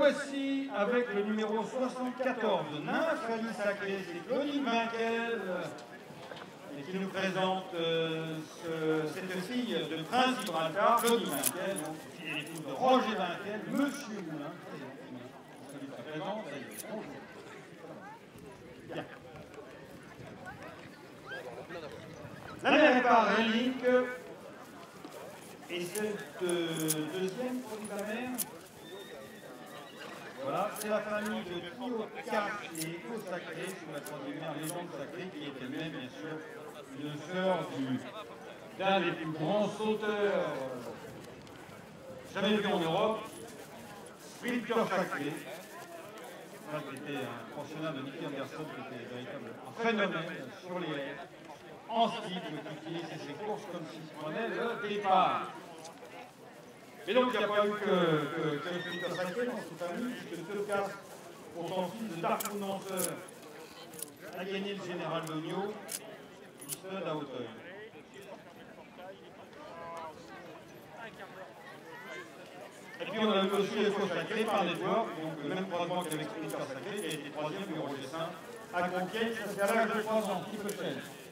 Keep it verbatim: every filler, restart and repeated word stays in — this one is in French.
voici avec le numéro soixante-quatorze, Nymphe Ali Sacré, c'est Claudine Vinquel, et qui nous présente euh, ce, cette fille de Prince Gibraltar, Claudine Vinquel, donc, qui est l'épouse de Roger Vinquel, Monsieur Moulin. Celui qui présente, ça y est, bonjour. Bien. La mère est par relique, et cette euh, deuxième produit de la mère, voilà, c'est la famille de Tiocat et Écho Sacré, sous la troisième mère légende sacrée, qui est elle-même, bien sûr, une sœur d'un des plus grands sauteurs jamais vus en Europe, Sprinter Sacré, qui était un pensionnaire de Nicky Anderson, qui était un véritable phénomène sur les airs, en ski, qui utilisait ses courses comme s'il prenait le départ. Et donc, il n'y a pas eu que, que, que le Sprinter Sacré dans cette famille, puisque Tiocat, pour son fils de Darfour Danseur, a gagné le général Logno, du stade à Hauteuil. Et puis on a eu aussi Écho Sacré par Network, donc le même croisement qu'avec Sprinter Sacré, qui a été troisième du Roger Saint à Compiègne, ça c'est à l'âge de trois ans, petit peu cher.